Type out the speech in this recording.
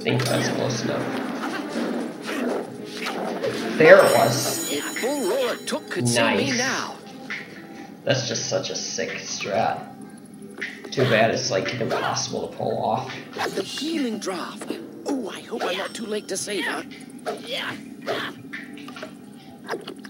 think that's close enough. There it was. A full roller took could see me now. That's just such a sick strat. Too bad it's like impossible to pull off. The healing draft. Oh, I hope I'm not too late to save her.